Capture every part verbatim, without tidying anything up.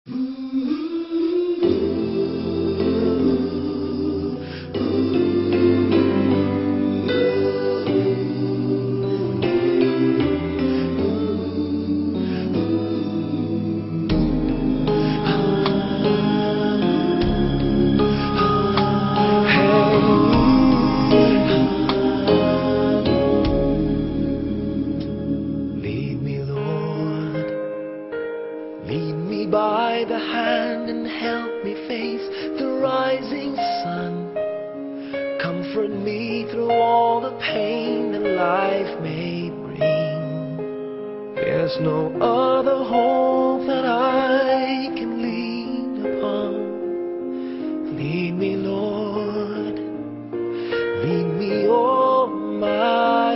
Lead me by the hand and help me face the rising sun. Comfort me through all the pain that life may bring. There's no other hope that I can lean upon. Lead me, Lord, lead me all my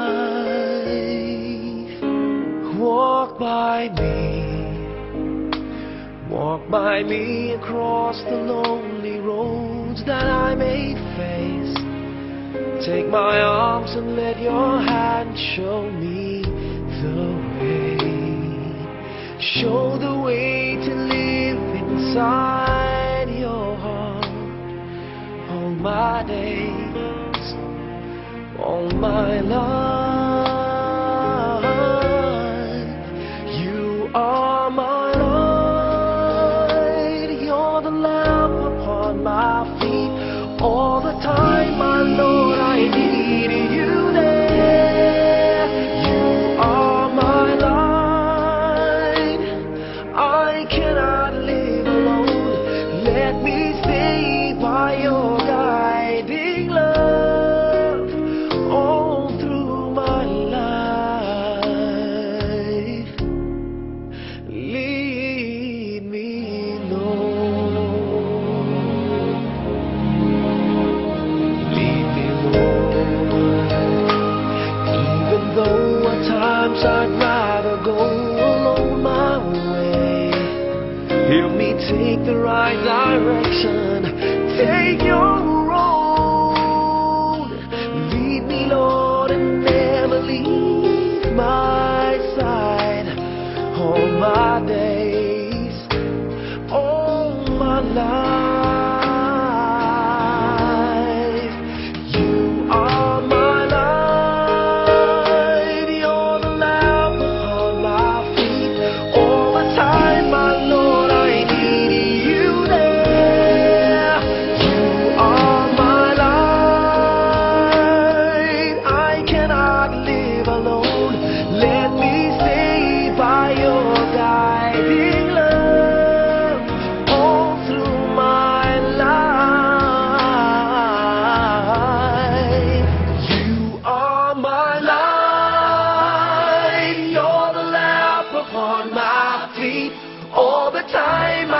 life. Walk by me. Walk by me across the lonely roads that I may face. Take my arms and let your hand show me the way. Show the way to live inside your heart. All my days, all my life, you are my my feet all the time, my Lord, I need you there. You are my light. I cannot live alone. Let me stay by your guiding love all through my life. Lead me, Lord. I'd rather go alone my way. Help me take the right direction. Take your road. Lead me, Lord, and never leave my side. All my days, all my life. All the time